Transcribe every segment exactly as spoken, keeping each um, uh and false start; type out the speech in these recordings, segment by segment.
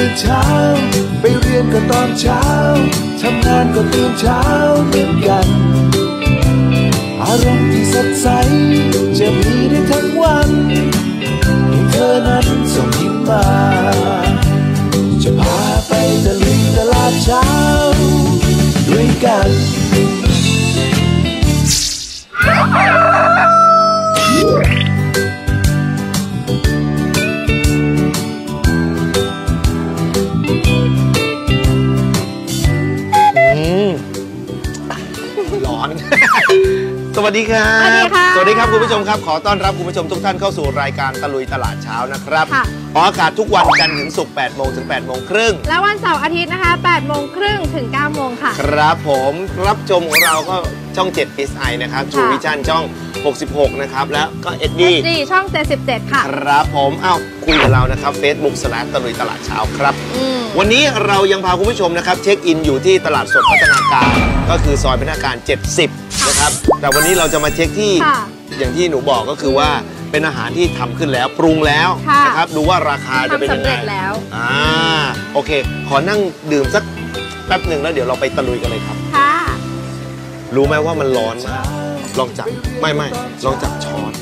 นเช้าไปเรียนก็ตอนเช้าทำงานก็ตื่นเช้าเหมือนกันอารมณ์ที่สดใสจะมีได้ทั้งวันให้เธอนั้นส่งยิ้มมาจะพาไปตะลุยตลาดเช้าด้วยกันร้อน สวัสดีครับสวัสดีครับคุณผู้ชมครับขอต้อนรับคุณผู้ชมทุกท่านเข้าสู่รายการตะลุยตลาดเช้านะครับออกอากาศทุกวันจันทร์ถึงศุกร์แปดโมงถึงแปดโมงครึ่งและวันเสาร์อาทิตย์นะคะแปดโมงครึ่งถึงเก้าโมงค่ะครับผมรับชมของเราก็ช่องเจ็ด เอส ไอ นะครับทรูวิชั่นช่องหกสิบหกนะครับแล้วก็ เอส ดีช่องเจ็ดสิบเจ็ดค่ะครับผมเอ้าคุยกับเรานะครับ Facebook สแลชตะลุยตลาดเช้าครับวันนี้เรายังพาคุณผู้ชมนะครับเช็คอินอยู่ที่ตลาดสดพัฒนาการก็คือซอยพัฒนาการเจ็ดสิบนะครับแต่วันนี้เราจะมาเช็คที่อย่างที่หนูบอกก็คือว่าเป็นอาหารที่ทำขึ้นแล้วปรุงแล้วนะครับดูว่าราคาจะเป็นยังไงแล้วอ่าโอเคขอนั่งดื่มสักแป๊บหนึ่งแล้วเดี๋ยวเราไปตะลุยกันเลยครับค่ะรู้ไหมว่ามันร้อนมากลองจับไม่ไม่ลองจับช้อน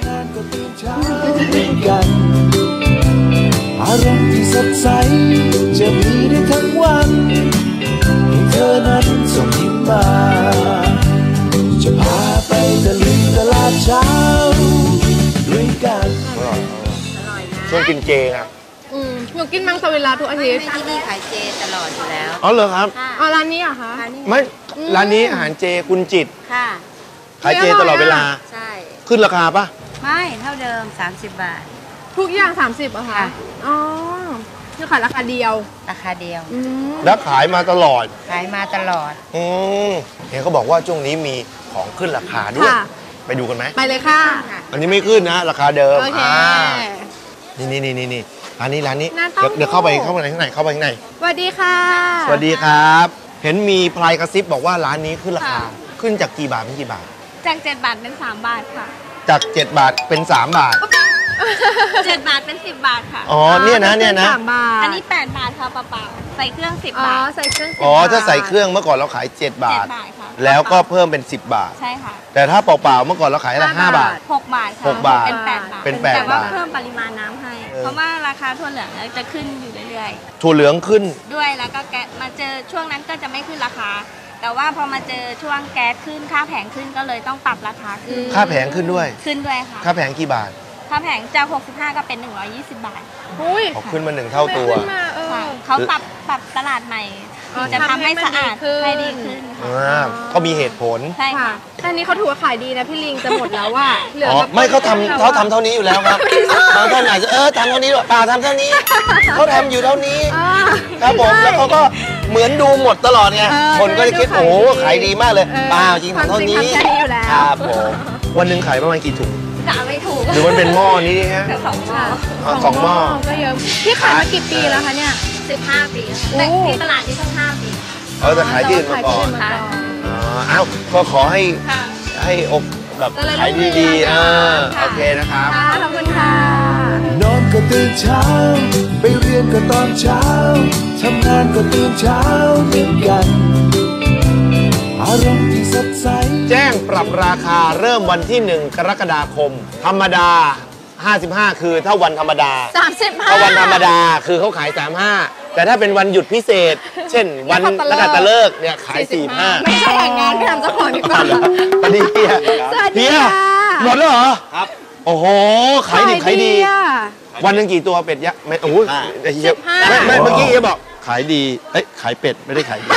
อารมณ์ที่สดใสจะมีได้ทั้งวันให้เธอนั้นส่งยิ้มมาจะพาไปตะลุยตลาดเช้าด้วยกันอร่อยช่วงกินเจครับอืมหนูกินมังสวิรัติทุกอาทิตย์ที่นี่ขายเจตลอดอยู่แล้วอ๋อเหรอครับอ๋อร้านนี้เหรอคะไม่ร้านนี้อาหารเจคุณจิตค่ะขายเจตลอดเวลาใช่ขึ้นราคาปะไม่เท่าเดิมสามสิบบาททุกอย่างสามสิบอะค่ะอ๋อคือขายราคาเดียวราคาเดียวแล้วขายมาตลอดขายมาตลอดอืมเห็นเขาบอกว่าช่วงนี้มีของขึ้นราคาด้วยไปดูกันไหมไปเลยค่ะอันนี้ไม่ขึ้นนะราคาเดิมอ่านี่นี่นี่นี่นี่ร้านนี้ร้านนี้เดี๋ยวเดี๋ยวเข้าไปเข้าไปข้างในเข้าไปข้างในสวัสดีค่ะสวัสดีครับเห็นมีพลายกระซิบบอกว่าร้านนี้ขึ้นราคาขึ้นจากกี่บาทเป็นกี่บาทจากเจ็ดบาทเป็นสามบาทค่ะจากเจ็ดบาทเป็นสามบาทเจ็ดบาทเป็นสิบบาทค่ะอ๋อเนี่ยนะเนี่ยนะอันนี้แปดบาทค่ะเปล่าๆใส่เครื่องสิบบาทอ๋อใส่เครื่องอ๋อถ้าใส่เครื่องเมื่อก่อนเราขายเจ็ดบาทแล้วก็เพิ่มเป็นสิบบาทใช่ค่ะแต่ถ้าเปล่าๆเมื่อก่อนเราขายละห้าบาทหกบาทหกบาทเป็นแปดบาทเป็นแปดบาทแต่ว่าเพิ่มปริมาณน้ำให้เพราะว่าราคาถั่วเหลืองจะขึ้นอยู่เรื่อยๆถั่วเหลืองขึ้นด้วยแล้วก็แก๊สมาเจอช่วงนั้นก็จะไม่ขึ้นราคาแต่ว่าพอมาเจอช่วงแก๊สขึ้นค่าแผงขึ้นก็เลยต้องปรับราคาขึ้นค่าแผงขึ้นด้วยขึ้นด้วยค่ะค่าแผงกี่บาทค่าแผงจากหกสิบห้าก็เป็นหนึ่งร้อยยี่สิบบาทอุ้ยขึ้นมาหนึ่งเท่าตัวเขาปรับปรับตลาดใหม่จะทำให้สะอาดให้ดีขึ้นเขามีเหตุผลใช่ค่ะแต่นี้เขาถือว่าขายดีนะพี่ลิงจะหมดแล้วว่าเหลือไม่เขาทำเขาทำเท่านี้อยู่แล้วครับบางท่านอาจจะเออทำเท่านี้หรอเปล่าทำเท่านี้เขาทำอยู่เท่านี้ครับผมแล้วเขาก็เหมือนดูหมดตลอดไงคนก็จะคิดโอ้ขายดีมากเลยเปล่าจริงทำเท่านี้ครับผมวันหนึ่งขายประมาณกี่ถุงกะไม่ถูกหรือมันเป็นหม้อนี้ฮะสองหม้อสองหม้อก็เยอะพี่ขายมากี่ปีแล้วคะเนี่ยสิบห้าปีแต่ที่ตลาดนี้ต้องห้าปีเออแต่ขายที่อื่นมาก่อนอ๋อเอ้าก็ขอให้ให้อกแบบขายดีๆอ่าโอเคนะครับขอบคุณค่ะนอนก็ตื่นเช้าไปเรียนก็ตอนเช้าทำงานก็ตื่นเช้าเหมือนกันอารมณ์ที่สดใสแจ้งปรับราคาเริ่มวันที่หนึ่งกรกฎาคมธรรมดาห้าสิบห้าคือถ้าวันธรรมดาสามสิบห้าถ้าวันธรรมดาคือเขาขายสามสิบห้าแต่ถ้าเป็นวันหยุดพิเศษเช่นวันนักขัตฤกษ์เนี่ยขายสี่สิบห้าไม่ใช่อย่างงั้นพี่ทำเจ้าของดีกว่าสวัสดีเฮียเฮียหมดแล้วเหรอครับโอ้โหขายดีขายดีวันนึงกี่ตัวเป็ดยะไม่โอ้โหเฮียไม่ไม่เมื่อกี้เฮียบอกขายดีเอ้ยขายเป็ดไม่ได้ขายดี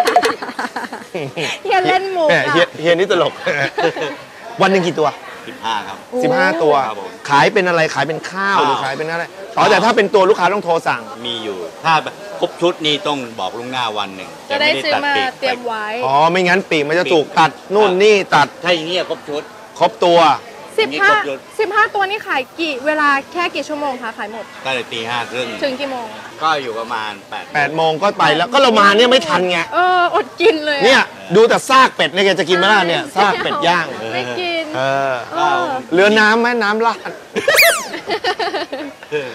เฮียเล่นมุกเฮียเฮียนี่ตลกวันนึงกี่ตัวสิบห้าครับสิบห้าตัวขายเป็นอะไรขายเป็นข้าวหรือขายเป็นอะไรอ๋อแต่ถ้าเป็นตัวลูกค้าต้องโทรสั่งมีอยู่ถ้าครบชุดนี้ต้องบอกล่วงหน้าวันหนึ่งจะได้ซื้อมาเตรียมไว้อ๋อไม่งั้นปีกมันจะถูกตัดนู่นนี่ตัดถ้าอย่างนี้ครบชุดครบตัวสิบห้าสิบห้าตัวนี่ขายกี่เวลาแค่กี่ชั่วโมงคะขายหมดตั้งแต่ตีห้าครึ่งถึงกี่โมงก็อยู่ประมาณแปดแปดโมงก็ไปแล้วก็เรามาเนี่ยไม่ทันไงเอออดกินเลยเนี่ยดูแต่ซากเป็ดเนี่ยแกจะกินไหมล่ะเนี่ยซากเป็ดย่างไม่กินเออเรือน้ำไหมน้ำราดแล้ว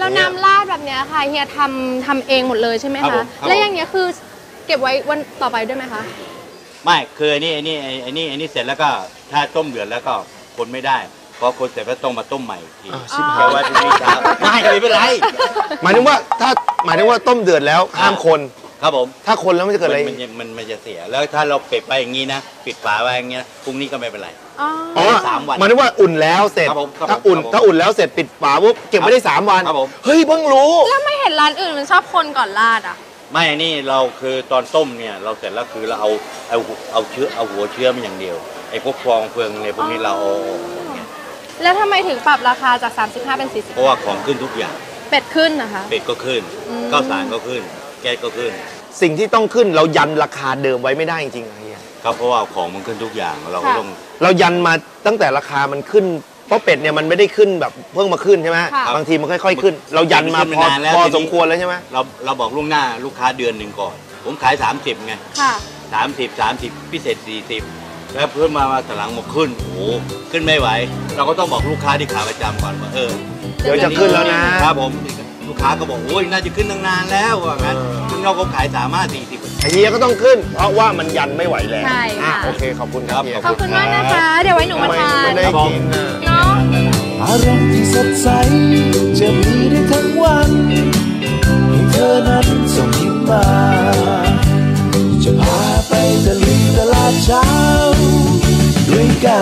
แล้วน้ำราดแบบเนี้ยค่ะเฮียทำทำเองหมดเลยใช่ไหมครับผคะมครับแล้วอย่างเงี้ยคือเก็บไว้วันต่อไปด้วยไหมคะไม่คือไอ้นี่ไอ้นี่ไอ้นี่ไอ้นี่เสร็จแล้วก็ถ้าต้มเดือดแล้วก็คนไม่ได้พอคนเสร็จก็ต้องมาต้มใหม่อีกทีอ่าชิบเพหายราะว่าพรุ่งนี้เช้าไม่ไม่เป็นไรหมายถึงว่าถ้าหมายถึงว่าต้มเดือดแล้วห้ามคนครับผมถ้าคนแล้วมันจะเกิดอะไรมันมันมันจะเสียแล้วถ้าเราปิดไปอย่างนี้นะปิดฝาไว้อย่างนี้นะพรุ่งนี้ก็ไม่เป็นไรอ๋ออ๋อสามวันหมายถึงว่าอุ่นแล้วเสร็จครับผมครับผมถ้าอุ่นครับผมถ้าอุ่นแล้วเสร็จปิดฝาปุ๊บเก็บไว้ได้สามวันครับผมเฮ้ยเพิ่งรู้แล้วไม่เห็นร้านอื่นมันชอบคนก่อนราดอ่ะไม่อันนี่เราคือตอนต้มเนี่ยเราเสร็จแล้วคือเราเอาเอาเอาเชื้อเอาหัวเชื้อมันอย่างเดียวไอ้พวกฟองเฟืองในพวกนี้เราเอาออกหมดไงแล้วทำไมถึงปรับราคาจากสามสิบห้าเป็นสี่สิบเพราะว่าของขึ้นทุกอย่างเป็ดขึ้นนะคะเป็ดก็ขึ้นอืมข้าวสารก็ขึ้น แก๊สก็ขึ้นสิ่งที่ต้องขึ้นเรายันราคาเดิมไว้ไม่ได้จริงๆนะเฮียครับเพราะว่าของมันขึ้นทุกอย่างเราก็ต้องเรายันมาตั้งแต่ราคามันขึ้นเพราะเป็ดเนี่ยมันไม่ได้ขึ้นแบบเพิ่งมาขึ้นใช่ไหมค่ะบางทีมันค่อยๆขึ้น เรายันมามันพอขึ้นมานานแล้วพอทีนี้สมควรแล้วใช่ไหมเราเราบอกล่วงหน้าลูกค้าเดือนหนึ่งก่อน ผมขายสามสิบไงค่ะสามสิบสามสิบพิเศษสี่สิบแล้วเพิ่มมามาตหลังมาขึ้นโอ้โหขึ้นไม่ไหว เราก็ต้องบอกลูกค้าที่ขาประจำก่อนว่าเออเดี๋ยวจะขึ้นแล้วนะครับผมลูกค้าก็บอกโอ้ยน่าจะขึ้นตั้งนานแล้วว่างั้นเออซึ่งเราก็ขายสามารถสี่สิบไอ้เฮียก็ต้องขึ้น เพราะว่ามันยันไม่ไหวแล้วใช่ค่ะอ่โอเคขอบคุณครับเฮียขอบคุณมากนะคะ เดี๋ยวไว้หนูมาทานไม่ได้กินอ่ะเนาะอารมณ์ที่สดใสจะมีได้ทั้งวันให้เธอนั้นส่งยิ้มมา จะพาไปตะลุยตลาดเช้าด้วยกัน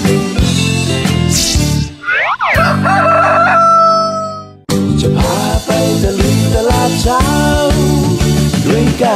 จะพาไปตะลุยตลาดเช้าด้วยกัน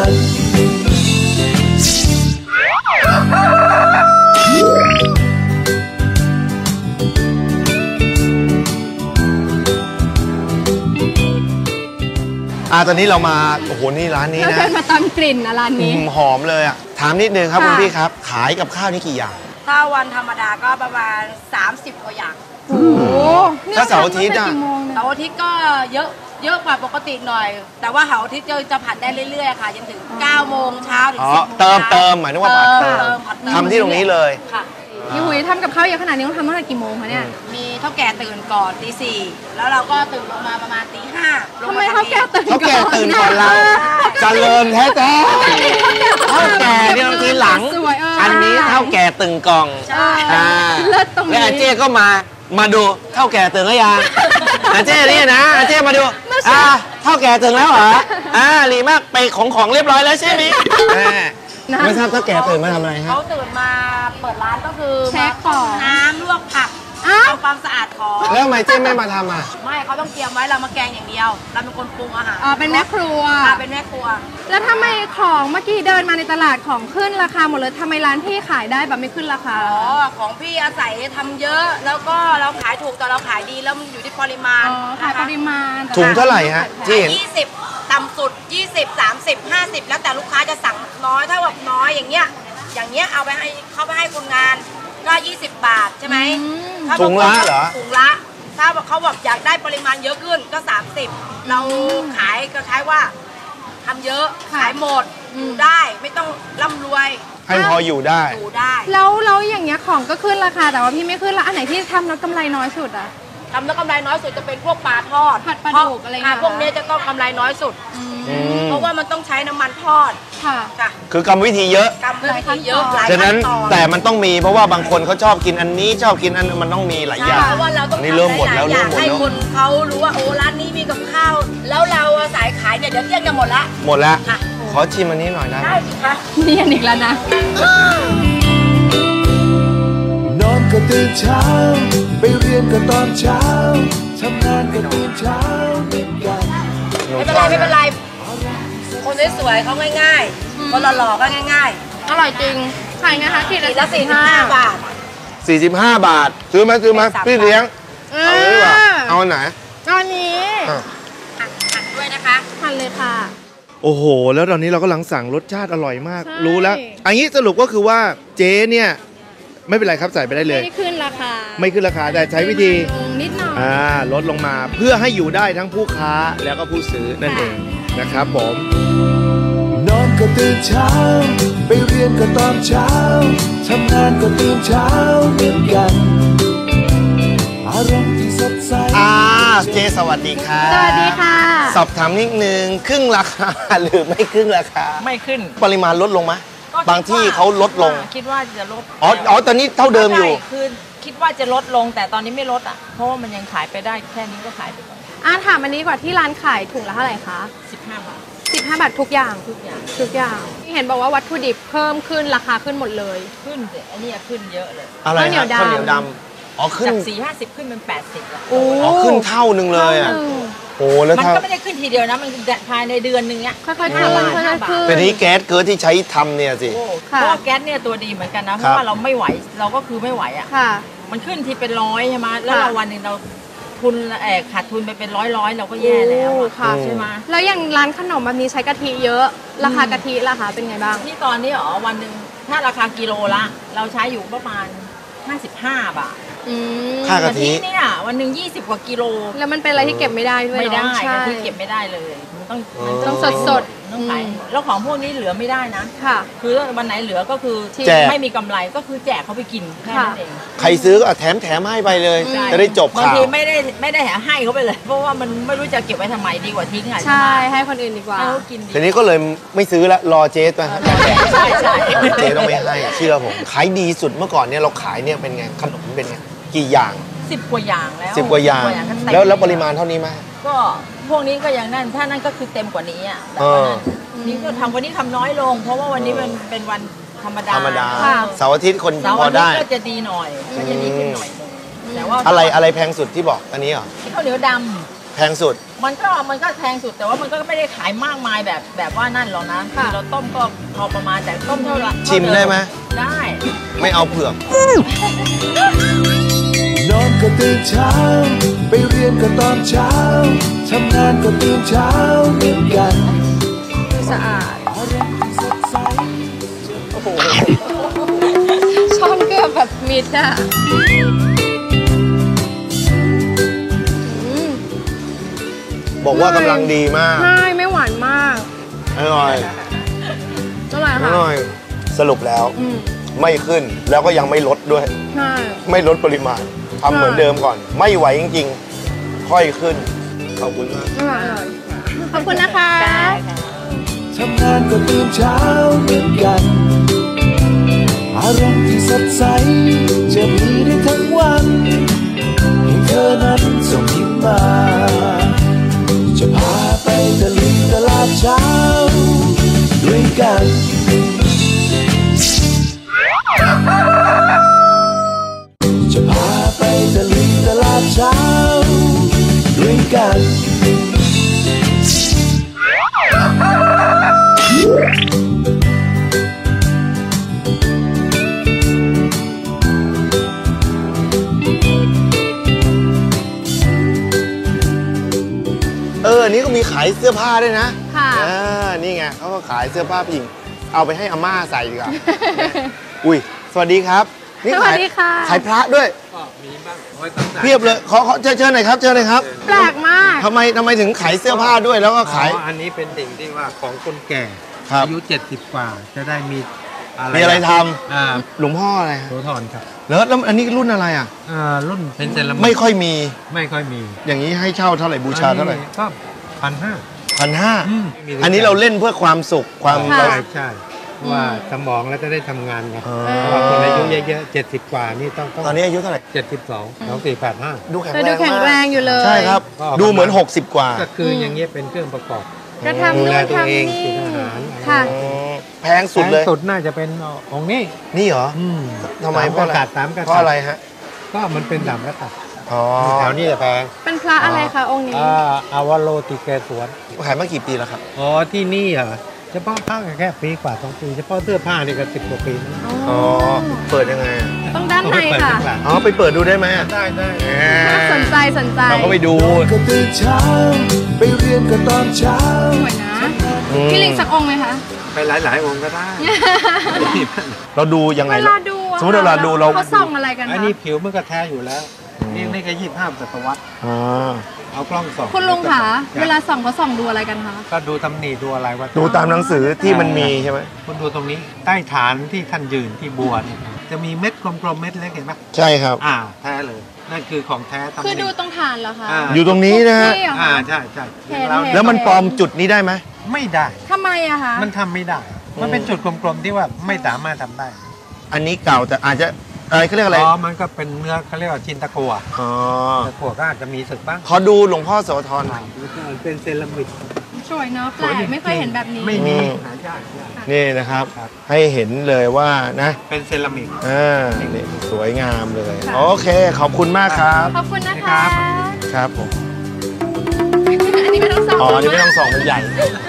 อ่าตอนนี้เรามาโอ้โหนี่ร้านนี้เรานะเดินมาตามกลิ่นนะร้านอืนี้มหอมเลยอ่ะถามนิดนึงครับค่ะคุณพี่ครับ ขายกับข้าวนี่กี่อย่างถ้าวันธรรมดาก็ประมาณ สามสิบกว่าอย่างโอ้โหถ้าเสาร์อาทิตย์อะนี่ทำตั้งแต่กี่โมงเนี่ยเสาร์อาทิตย์ก็เยอะเยอะกว่าปกติหน่อย แต่ว่าเสาร์อาทิตย์จะจะผัดได้เรื่อยๆค่ะจนถึง เก้าโมงเช้าถึงอ๋อสิบโมงเติมช้าเติมหมายถึงว่าผัดเติมเติมผัดเติมทำที่ตรงนี้เลยค่ะพี่หุยทำกับข้าวเยอะขนาดนี้ต้องทำตั้งแต่กี่โมงคะเนี่ยมีเท่าแก่ตื่นก่อนตีสี่แล้วเราก็ตื่นลงมาประมาณตีห้าลงทำไมมาเท่าแก่ตื่นเท่าแก่ตื่นก่อนเราเจริญแท้แท้เท่าแก่เนี่ยบางทีหลังสวยเอออัอันนี้เท่าแก่ตึงกล่องใช่อ่าเลิศตรงนี้แล้วอาเจ้ก็มามาดูเท่าแก่ตื่นแล้วยังอาเจ้นี่นะอาเจ้มาดูอ่าเท่าแก่ตื่นแล้วเหรออ่าดีมากไปของของเรียบร้อยแล้วใช่ไหมแม่ไม่ทราบเท่าแก่ตื่นมาทำอะไรฮะเขาตื่นมาเปิดร้านก็คือเช็คของน้ำลวกผักอ้าวทำความสะอาดของแล้วทำไมเจ้ไม่มาทำอ่ะไม่เขาต้องเตรียมไว้เรามาแกงอย่างเดียว เราเป็นคนปรุงอาหารอ๋อเป็นแม่ครัวค่ะเป็นแม่ครัวแล้วทำไมของเมื่อกี้เดินมาในตลาดของขึ้นราคาหมดเลยทำไมร้านพี่ขายได้แบบไม่ขึ้นราคาอ๋อ ของพี่อาศัยทำเยอะ แล้วก็เราขายถูกแต่เราขายดีแล้วมันอยู่ที่ปริมาณอ๋อขายปริมาณถุงเท่าไหร่ฮะที่เห็นยี่สิบต่ำสุด ยี่สิบ สามสิบ ห้าสิบ แล้วแต่ลูกค้าจะสั่งน้อยถ้าแบบน้อยอย่างเงี้ย อย่างเงี้ยเอาไปให้เขาไปให้คนงานก็ยี่สิบบาทใช่ไหมถ้าถุงละเหรอถุงละ ถ้าเขาบอกอยากได้ปริมาณเยอะขึ้นก็สามสิบเราขายก็คล้ายว่าทำเยอะขายหมดอยู่ได้ไม่ต้องร่ำรวยให้พออยู่ได้อยู่ได้แล้วแล้วอย่างเงี้ยของก็ขึ้นราคาแต่ว่าพี่ไม่ขึ้นแล้วอันไหนที่ทำแล้วกำไรน้อยสุดอะทำแล้วกำไรน้อยสุดจะเป็นพวกปลาทอดผัดปลาดุกอะไรเงี้ยพวกเนี้ยจะต้องกำไรน้อยสุดอืมเพราะว่ามันต้องใช้น้ำมันทอดค่ะค่ะคือกรรมวิธีเยอะกำไรเยอะหลายฉะนั้นขั้นตอนแต่มันต้องมีเพราะว่าบางคนเขาชอบกินอันนี้ชอบกินอันนั้นมันต้องมีหลายอใช่ย่างเพราะว่าเราต้องอันนี้เริ่มหมดแล้วทำหเริ่ลาม ยหมดๆอย่างให้แล้วคนเขารู้ว่าโอ้ร้านนี้มีกับข้าว แล้วเราสายขายเนี่ยเดี๋ยวเที่ยงจะหมดละหมดแล้วค่ะขอชิมอันนี้หน่อยนะได้สิคะนี่อันอีกแล้วนะนอนก็ตื่นเช้า ไปเรียนก็ตอนเช้า ทำงานก็ตื่นเช้าเหมือนกันไม่เป็นไรไม่เป็นไร คนสวยๆเขาง่ายๆ คนหล่อๆก็ง่ายอร่อยจริงขายไงคะขีดๆละขีดละสี่สิบห้าบาทสี่สิบห้าบาท ซื้อไหมซื้อไหมสามพี่เลี้ยงเอเอาเลยดีกว่าเอาอันไหนอันนี้อ่ะหั่นด้วยนะคะทานเลยค่ะโอ้โห แล้วตอนนี้เรากำลังสั่งรสชาติอร่อยมากใช่รู้แล้ว อันนี้สรุปก็คือว่าเจ๊เนี่ย ไม่เป็นไรครับใส่ไปได้เลไม่ยได้ขึ้นราคาไม่ขึ้นราคาแต่ใช้วิธีลงนิดหน่อยอ่าลดลงมาเพื่อให้อยู่ได้ทั้งผู้ค้าแล้วก็ผู้ซื้อนั่นเองนะครับผมนอนก็ตื่นเช้า ไปเรียนก็ตอนเช้า ทำงานก็ตื่นเช้าเหมือนกัน อารมณ์ที่สดใสอ่าเจสวัสดีค่ะสวัสดีค่ะสอบถามนิดนึงครึ่งราคา หรือไม่ครึ่งราคาไม่ขึ้นปริมาณลดลงไหมบางที่เขาลดลงคิดว่าจะลดอ๋ออ๋อตอนนี้เท่าเดิมอยู่ใช่คือคิดว่าจะลดลงแต่ตอนนี้ไม่ลดอ่ะเพราะว่ามันยังขายไปได้แค่นี้ก็ขายไปก่อนอ่าถามอันนี้ก่อนที่ร้านขายถุงละเท่าไหร่คะสิบห้าบาทสิบห้าบาททุกอย่างทุกอย่างทุกอย่างเห็นบอกว่าวัตถุดิบเพิ่มขึ้นราคาขึ้นหมดเลยขึ้นสิอันนี้ขึ้นเยอะเลยอะไรข้าวเหนียวฮะข้าวเหนียวดำดำอ๋อขึ้นจากสี่ห้าสิบขึ้นเป็นแปดสิบอ่ะโอ้อ๋อขึ้นเท่านึงเลยอ่ะท่าหนึ่งโอ้แล้วมันถ้าก็ไม่ได้ขึ้นทีเดียวนะมันภายในเดือนนึงเนี้ยค่อยๆขึ้นห้าบาทค่อยๆขึ้นเป็นนี้แก๊สเกิร์ที่ใช้ทำเนี่ยสิโอ้ค่ะเพราะว่าแก๊สเนี่ยตัวดีเหมือนกันนะเพครัราะบว่าเราไม่ไหวเราก็คือไม่ไหวอ่ะค่ะมันขึ้นทีเป็นร้อยใช่ไหมแล้วค่ะเราวันหนึ่งเราทุนเออขาดทุนไปเป็นร้อยร้อยๆเราก็แย่แล้วโอ้อะค่ะใช่ไหมแล้วอย่างร้านขนมแบบนี้ใช้กะทิเยอะ ราคากะทิล่ะคะเป็นไงบ้างที่ตอนนี้อ๋อวันหนึ่งถ้าราคากิโลละเราใช้อยู่ประมาณห้าสิบห้าบาทอืมค่ากะทิเนี่ยวันหนึ่งยี่สิบกว่ากิโลแล้วมันเป็นอะไรที่เก็บไม่ได้ด้วยไม่ได้เนาะใช่กะทิเก็บไม่ได้เลยมันต้องมันต้องสดสดต้องขายอืมแล้วของพวกนี้เหลือไม่ได้นะค่ะคือวันไหนเหลือก็คือที่แจกไม่มีกำไรก็คือแจกเขาไปกินแค่นั้นเองใครซื้อก็แถมแถมให้ไปเลยใช่จะได้จบบางข่าวทีไม่ได้ไม่ได้ให้เขาไปเลย เพราะว่ามันไม่รู้จะเก็บไว้ทำไมดีกว่าทิ้งอ่ะใช่ไหมให้คนอื่นดีกว่าให้เขากินดีทีนี้ก็เลยไม่ซื้อละรอเจ๊ไปใช่ใช่เจ๊ต้องไม่ให้เชื่อผมขายดีสุดเมื่อก่อนเนี่ยเราขายเนี่ยเป็นไงขนมเป็นไงกี่อย่างสิบกว่าอย่างแล้วสิบกว่าอย่างก็เต็มแล้วแล้วปริมาณเท่านี้ไหมก็พวกนี้ก็อย่างนั้นถ้านั่นก็คือเต็มกว่านี้อ่ะแต่เอว่าอนั้นนี่ก็ทำวันนี้ทำน้อยลง เพราะว่าวันนี้มันเป็นวันธรรมดาธรรมดาค่ะเสาร์อาทิตย์คนเสาร์พออาทิตได้ย์ก็จะดีหน่อยก็จะดีขึ้นหน่อยนึงแต่ว่าอะไรอะไรแพงสุดที่บอกอันนี้เหรอข้าวเหนียวดแพงสุดำมันก็มันก็แพงสุดแต่ว่ามันก็ไม่ได้ขายมากมายแบบแบบว่านั่นหรอกนะค่ะคือเราต้มก็พอประมาณแต่ต้มเท่าไหร่ชิมได้ไหมได้ไม่เอาเผือกนอนก็ตื่นเช้า ไปเรียนก็ตอนเช้า ทำงานก็ตื่นเช้าเหมือนกันสะอาดอารมณ์ที่สดใสช่องเกือบแบบมิดอ่ะอืมบอกว่ากำลังดีมากใช่ไม่หวานมากอร่อยเท่าไหร่อคะร่อยสรุปแล้วอืมไม่ขึ้นแล้วก็ยังไม่ลดด้วยใช่ไม่ลดปริมาณทำเหมือนเดิมก่อน ไม่ไหวจริงๆ ค่อยขึ้น ขอบคุณมากอร่อยอร่อยขอบคุณนะคะทำงานก็ตื่นเช้าเหมือนกัน อารมณ์ที่สดใส จะมีได้ทั้งวันให้เธอนั้นส่งยิ้มมา จะพาไปตะลุยตลาดเช้า ด้วยกัน จะพาไปตะลุยตลาดเช้า ด้วยกันเออ นี่ก็มีขายเสื้อผ้าด้วยนะค่ะอ่านี่ไงเขาก็ขายเสื้อผ้าผู้หญิง เอาไปให้อาม่าใส่ดีกว่า อุ้ย สวัสดีครับนี่สขาวัยสดีค่ะขายพระด้วยเพียบเลยขอขอเชิญเชิญหน่อยครับเชิญหน่อยครับแปลกมากทำไมทำไมถึงขายเสื้อผ้าด้วยแล้วก็ขายอ๋ออันนี้เป็นสิ่งที่ว่าของคนแก่ครับอายุ เจ็ดสิบ กว่า จะได้มีอะไรมีอะไรทอ่าำหลวงพ่ออะไรฮะโสธรครับแล้วแล้วอันนี้รุ่นอะไรอ่ะอ่ารุ่นเป็นเซรามิกไม่ค่อยมีไม่ค่อยมีอย่างนี้ให้เช่าเท่าไหร่บูชาเท่าไหร่อันนี้ก็พันห้าพันห้าอืมอันนี้เราเล่นเพื่อความสุขความค่ะใช่ใช่ว่าสมองแล้วจะได้ทำงานไงอ๋อเพราะว่าคนอายุเยอะๆเจ็ดสิบกว่านี่ต้องต้องตอนนี้อายุเท่าไหร่เจ็ดสิบสองสองสี่แปดห้าดูแข็งแต่แรดูงแข็งมากแรงอยู่เลยใช่ครับก็ดูเหมือน 60 กว่าก็คืออย่างเงี้ยเป็นเครื่องประกอบก็ทำดูนู่แลนตัวทำเองนี่กินอาหารค่ะอ๋อแพงสุดเลยแพงสุดน่าจะเป็นองค์นี้นี่เหรออืมทำไมสาเพราะอะไรกษัตริย์สามกษัตริย์เพราะอะไรฮะก็มันเป็นสามกษัตริย์อ๋อแถวนี้จะแพงเป็นพระอะไรคะองค์นี้อ่าอาวโลติเกสวนขายมากี่ปีแล้วครับอ๋อที่นี่เหรอเฉพาะผ้าแค่ปีกว่าสองปีเฉพาะเสื้อผ้านี่ก็สิบกว่าปีแล้วอ๋อ เปิดยังไงอะต้องด้านในเปิดค่ะข้างหลังอ๋อ ไปเปิดดูได้ไหมอะได้ได้แหมสนใจสนใจเราก็ไปดูก็ตื่นเช้า ไปเรียนก็ตอนเช้าสวยนะอืมพี่ลิงสักองค์ไหมคะไปหลาย ๆ องค์ก็ได้เราดูยังไงเวลาดูอะสมมติเวลาดูเราเขาส่องอะไรกันอันคะนี้ผิวมันก็แท้อยู่แล้ว นี่นี่ก็ยี่สิบห้าศตวรรษอ๋อเอากล้องส่องคุณลุงคะจ้เวลาส่องเขาส่องดูอะไรกันคะก็ดูตำหนิดูอะไรว่าดูตามหนังสือที่มันมีใช่ไหมคุณดูตรงนี้ใต้ฐานที่ท่านยืนที่บัวเนี่ยจจะมีเม็ดกลมๆเม็ดเล็กเห็นปะใช่ครับอ่าแท้เลยนั่นคือของแท้ตำคือหนิดูตรงฐานเหรอคะอ่าอยู่ตรงนี้นะฮะนี่เหรออ่าคะใช่ใช่เห็นเราเห็นแล้วมันปลอมจุดนี้ได้ไหมไม่ได้ทำไมอะคะมันทำไม่ได้ มันเป็นจุดกลมๆที่ว่าไม่สามารถทำได้อันนี้เก่าแต่อาจจะอะไรเขาเรียกอะไรอ๋อมันก็เป็นเนื้อเขาเรียกว่าจินตะกัวอ๋อตะกัวก็อาจจะมีสึกบ้างขอดูหลวงพ่อโสธรหน่อยแล้วก็เป็นเซรามิกสวยเนาะแปลกไม่เคยเห็นแบบนี้ไม่มีอืมหายากยากนี่นะครับครับให้เห็นเลยว่านะเป็นเซรามิกอ่านี่สวยงามเลย โอเค ขอบคุณมากครับขอบคุณนะคะครับครับผมอันนี้ไม่ต้องส่องอ๋ออันนี่ไม่ต้องส่องมันใหญ่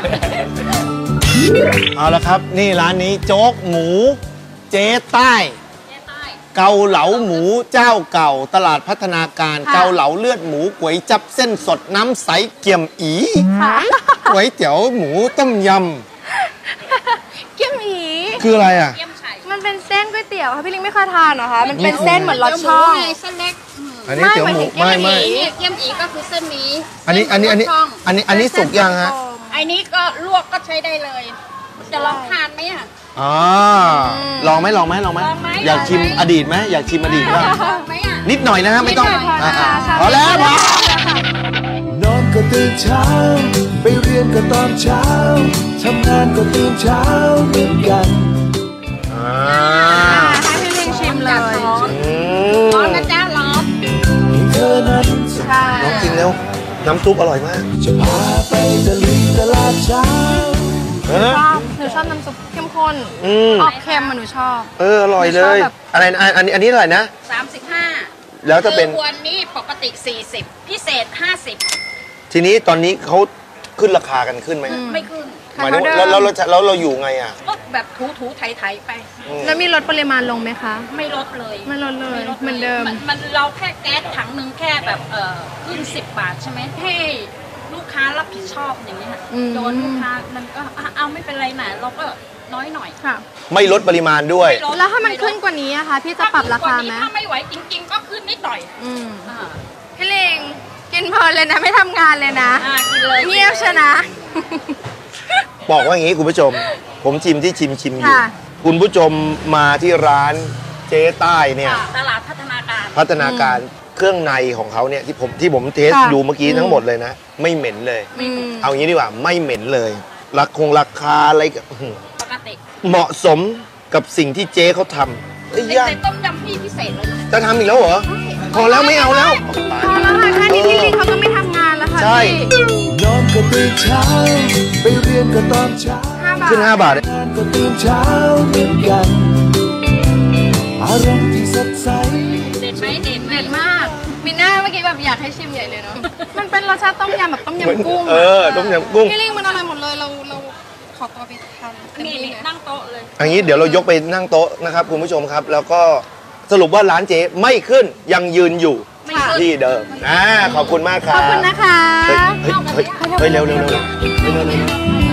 เอาละครับ นี่ร้านนี้โจ๊กหมู เจ๊ใต้ เกาเหลาหมูเจ้าเก่าตลาดพัฒนาการ เกาเหลาเลือดหมูก๋วยจับเส้นสดน้ำใสเกี่ยมอีค่ะก๋วยเตี๋ยวหมูต้มยเกี๊ยวหมีำคืออะไรอ่ะมันเป็นเส้นก๋วยเตี๋ยวค่ะพี่ลิงไม่เคยทานเหรอคะ มันเป็นเส้นเหมือนลอดช่องเส้นเล็กอันนี้เตี๋ยวหมูไม่ไม่เกี๊ยมอีก็คือเส้นนี้อันนี้อันนี้อันนี้อันนี้อันนี้สุกยังฮะไอ้นี้ก็ลวกก็ใช้ได้เลย จะลองทานไหมอ่ะอ๋อลองไหมลองไหมลองไหมลองไหมอยากชิมลองไหมอดีตไหมอยากชิมอดีตว่าลองไหมอ่ะนิดหน่อยนะฮะไม่ต้องนิดหน่อยพอนะคะอ่ะชามพอแล้วพอนอนก็ตื่นเช้า ไปเรียนก็ตอนเช้า ทำงานก็ตื่นเช้าเหมือนกันอ่าให้พี่ลิงชิมเลยอืร้อนมนะจ๊ะร้อนให้เธอนั้นใช่ลองกินแล้วน้ำซุปอร่อยมากจะพาไปตะลุยตลาดเช้าเออชอบหนูชอบน้ำซุปเข้มข้นอืมออกเค็มอะหนูชอบเอออร่อยเลยชอบแบบอะไรนะอันนี้อันนี้เท่าไหร่นะสามสิบห้าแล้วถ้าเป็นคือควรนี่ปกติสี่สิบพิเศษห้าสิบทีนี้ตอนนี้เขาขึ้นราคากันขึ้นไหมฮะไม่ขึ้นหมายถึงว่าแล้วแล้วเราจะแล้วเราอยู่ไงอ่ะก็แบบถูถูไถไถไปอืมแล้วมีลดปริมาณลงไหมคะไม่ลดเลยไม่ลดเลยไลเหมือนเดิมนมันเราแค่แก๊สถังหนึ่งแค่แบบเอ่อขึ้นสิบบาทใช่ไหมให้ลูกค้ารับผิดชอบอย่างนี้ยค่ะอืมโดนลูกค้ามันก็อ่ะเอาไม่เป็นไรนะเราก็น้อยหน่อยค่ะไม่ลดปริมาณด้วยไม่ลดแล้วถ้ามันขึ้นกว่านี้อะคะพี่จะปรับราคาไหมถ้าไม่ไหวจริง ๆ ก็ขึ้นนิดหน่อยอืมอ่าพี่ลิงกินเพลินเลยนะไม่ทำงานเลยนะอ่ากินเลยเงียบชนะบอกว่าอย่างนี้คุณผู้ชม ผมชิมที่ชิมชิมอยู่ค่ะคุณผู้ชมมาที่ร้านเจ๊ใต้เนี่ยค่ะตลาดพัฒนาการพัฒนาการเครื่องในของเขาเนี่ยที่ผมที่ผมเทสค่ะดูเมื่อกี้ทั้งหมดเลยนะ ไม่เหม็นเลยอืมเอางี้ดีกว่าไม่เหม็นเลยราคงราคาอะไรก็อื้อหือปกติเหมาะสมกับสิ่งที่เจ๊เขาทำเอ้ยในยากในต้มยำพี่พิเศษเลยนะจะทำอีกแล้วเหรอพอแล้วไม่เอาแล้วพอแล้วค่ะแค่นี้พี่ลิงเขาก็ไม่ทำงานแล้วค่ะใช่พี่นอนก็ตื่นเช้า ไปเรียนก็ตอนเช้าห้าบาทขึ้นห้าบาทงานก็ตื่นเช้าเหมือนกัน อารมณ์ที่สดใสเด็ดไหมเด็ดไหมเด็ดมากมีหน้าเมื่อกี้แบบอยากให้ชิมใหญ่เลยเนาะ มันเป็นรสชาติต้มยำแบบต้มยำกุ้งะเออต้มยำกุ้งพี่ลิงมันอร่อยหมดเลยเราเราขอตัวไปทานเต็มนี่ที่นี่เลยนั่งโต๊ะเลยอย่างนี้เดี๋ยวเรายกไปนั่งโต๊ะนะครับคุณผู้ชมครับ แล้วก็สรุปว่าร้านเจ๊ไม่ขึ้นยังยืนอยู่ไม่ขึ้นที่เดิมอ่าขอบคุณมากคขรัอบบคุณนะคะเฮ้ยเฮ้ยเฮ้ยเฮ้ยเร็วเร็วเร็วเร็วเร็วเร็วเร็ว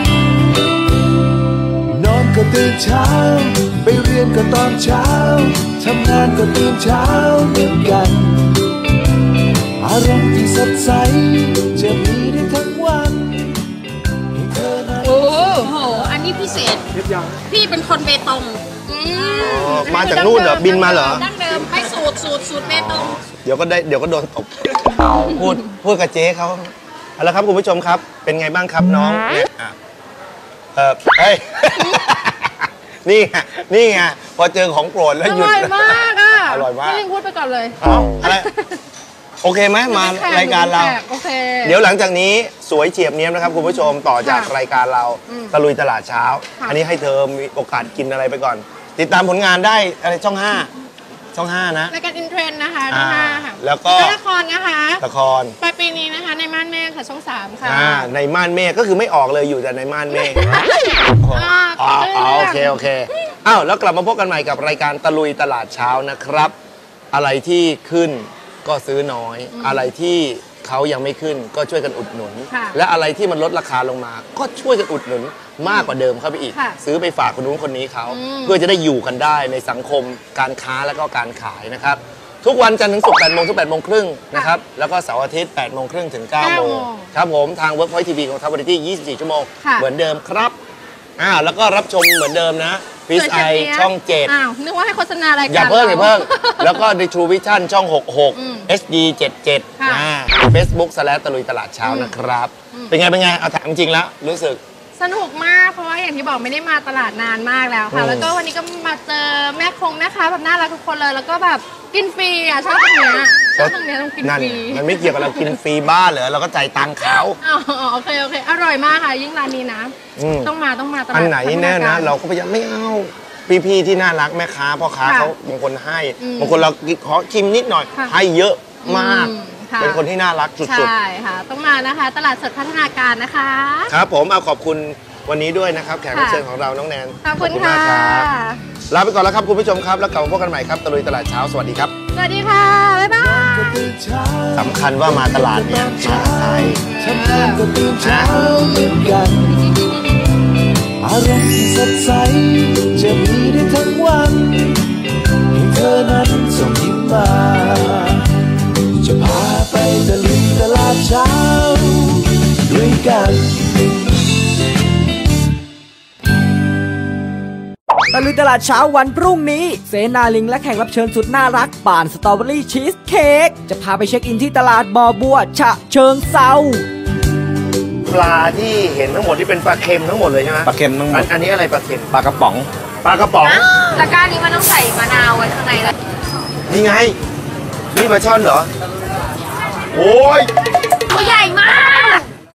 นอนก็ตื่นเช้า ไปเรียนก็ตอนเช้า ทำงานก็ตื่นเช้าเหมือนกัน อารมณ์ที่สดใส จะมีได้ทั้งวันให้เธอนั้นโอ้โห อันนี้พิเศษ พี่เป็นคนเบตงอ๋อมาจากนู่นเหรอบินมาเหรอดั้งเดิมไปสูตรสูตรสูตรเบตงเดี๋ยวก็ได้เดี๋ยวก็โดนตบพูดพูดกับเจ๊เขาเอาละครับคุณผู้ชมครับ เป็นไงบ้างครับน้องเนี่ยอ่ะเออเฮ้ย นี่ไงนี่ไงพอเจอของโปรดแล้วอหยุดร่อยมากอ่ะอร่อยมากพี่ลิงพูดไปก่อนเลยเอาอะไรโอเคไหมมาแขกรายการเราแขโอเคเดี๋ยวหลังจากนี้สวยเฉียบเนี้ยบนะครับคุณผู้ชมต่อจากค่ะรายการเราอืมตะลุยตลาดเช้าค่ะอันนี้ให้เธอมีโอกาสกินอะไรไปก่อน ติดตามผลงานได้อะไรช่องห้าช่องห้านะรายการอินเทรนด์นะคะช่องห้าค่ะแล้วก็ละครนะคะละครปลายปีนี้นะคะในม่านแม่ค่ะช่องสามค่ะอ่าในม่านเมฆก็คือไม่ออกเลยอยู่แต่ในม่านเมฆอ่าอ๋ออ๋อเรื่โอองเคโอเคอ้าวแล้วกลับมาพบกันใหม่กับรายการตะลุยตลาดเช้านะครับ อะไรที่ขึ้นก็ซื้อน้อย อะไรที่เขายังไม่ขึ้นก็ช่วยกันอุดหนุนค่ะและอะไรที่มันลดราคาลงมา ก็ช่วยกันอุดหนุนมากกว่าเดิมเข้าไปอีกค่ะซื้อไปฝากคนนู้นคนนี้เขาอืมเพื่อจะได้อยู่กันได้ในสังคมการค้าและก็การขายนะครับ ทุกวันจันทร์ถึงศุกร์แปดโมงถึงแปดโมงครึ่งนะครับแล้วก็เสาร์อาทิตย์แปดโมงครึ่งถึงเก้าโมงครับผมทาง Workpoint ที วีของทัพบริตี้ยี่สิบสี่ชั่วโมงค่ะเหมือนเดิมครับอ่าแล้วก็รับชมเหมือนเดิมนะฟิสไอช่องเจ็ดอ้าวนึกว่าให้โฆษณารายการอย่าเพิ่งอย่าเพิ่งแล้วก็ใน True Vision ช่องหกสิบหกอืมเอช ดี เจ็ดสิบเจ็ดค่ะอ่า Facebook สแลตตะลุยตลาดเช้านะครับ เป็นไงเป็นไงเอาถามจริงแล้วรู้สึกสนุกมากเพราะว่าอย่างที่บอกไม่ได้มาตลาดนานมากแล้วค่ะอืมแล้วก็วันนี้ก็มาเจอแม่คงแม่ค้าแบบน่ารักทุกคนเลยแล้วก็แบบกินฟรีอ่ะชอบตรงเนี้ยชอบตรงเนี้ยต้องกินนั่นฟรีมันไม่เกี่ยวกับเรากินฟรีบ้าเหรอเราก็จ่ายตังค์เขาอ๋อโอเคโอเคอร่อยมากค่ะยิ่งร้านนี้นะอืมต้องมาต้องมาตลาดอันไหนแน่นะพัฒกเราก็พยายามไม่เอาพี่ๆที่น่ารักแม่ค้าพ่อค้าค่ะเขาบางคนให้อืมบางคนเราขอชิมนิดหน่อยค่ะให้เยอะมากอืมค่ะเป็นคนที่น่ารักสุดใช่ค่ะ ต้องมานะคะ ตลาดสดพัฒนาการนะคะๆครับผมเอาขอบคุณวันนี้ด้วยนะครับแขกรับเชิญของเราน้องแนนขอบคุณมากค่ะครับลาไปก่อนแล้วครับคุณผู้ชมครับแล้วกลับมาพบกันใหม่ครับตะลุยตลาดเช้าสวัสดีครับสวัสดีค่ะ บ๊ายบายสำคัญว่ามาตลาดเนี่ยมาใครทำงานก็ตื่นเช้าเหมือนกัน อารมณ์ที่สดใสจะมีได้ทั้งวันให้เธอนั้นส่งยิ้มมา จะพาไปตะลุยตลาดเช้าด้วยกันตะลุยตลาดเช้าวันพรุ่งนี้เสนาลิงและแขกรับเชิญสุดน่ารักป่านสตรอเบอรี่ชีสเค้กจะพาไปเช็คอินที่ตลาดบ่อบัวฉะเชิงเซาปลาที่เห็นทั้งหมดที่เป็นปลาเค็มทั้งหมดเลยใช่ไหมปลาเค็มทั้งหมดอันนี้อะไรปลาเค็มปลากระป๋องปลากระป๋องตะกร้านี้มันต้องใส่มะนาวไว้ข้างในแล้วนี่ไงนี่ปลาช่อนเหรอโอ้ยตัวใหญ่มาก